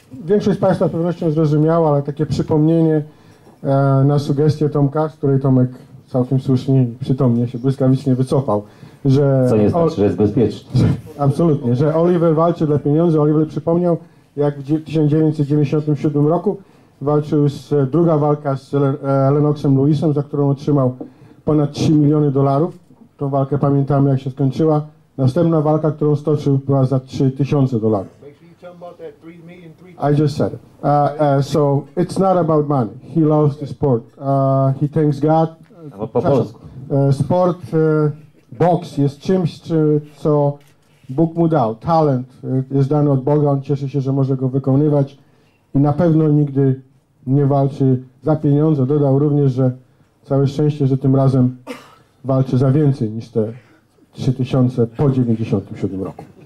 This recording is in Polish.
większość z Państwa z pewnością zrozumiała, ale takie przypomnienie na sugestię Tomka, z której Tomek całkiem słusznie i przytomnie się błyskawicznie wycofał, że... Co nie znaczy, że jest bezpieczny. Absolutnie, że Oliver walczy dla pieniędzy. Oliver przypomniał, jak w 1997 roku walczył druga walka z Lennoxem Lewisem, za którą otrzymał ponad $3 miliony. Tą walkę pamiętamy, jak się skończyła. Następna walka, którą stoczył, była za $3,000. I just said it. So it's not about money. He loves the sport. He thanks God. Po polsku. Sport, boks jest czymś, co Bóg mu dał. Talent jest dany od Boga. On cieszy się, że może go wykonywać i na pewno nigdy nie walczy za pieniądze. Dodał również, że całe szczęście, że tym razem walczy za więcej niż te 3000 po 97 roku.